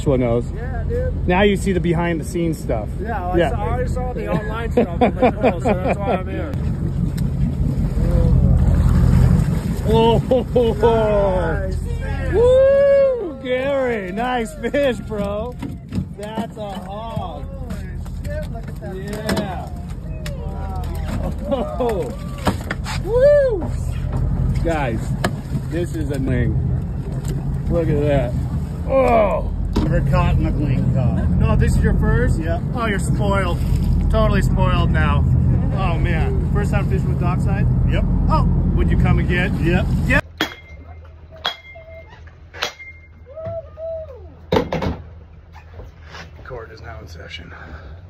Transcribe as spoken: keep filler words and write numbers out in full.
one knows. Yeah, dude. Now you see the behind the scenes stuff. Yeah, well, yeah. I, saw, I already saw the online stuff. I'm like, oh, so that's why I'm here. Oh, Nice fish. woo, Gary, nice fish, bro. That's a hog. Holy shit, look at that. Yeah. Wow. Oh, woo, guys, this is a thing. Look at that. Oh, Never caught in the Ling Cod. no, this is your first? Yep. Oh, you're spoiled. Totally spoiled now. Oh man, first time fishing with dockside? Yep. Oh, would you come again? Yep. Yep. Court is now in session.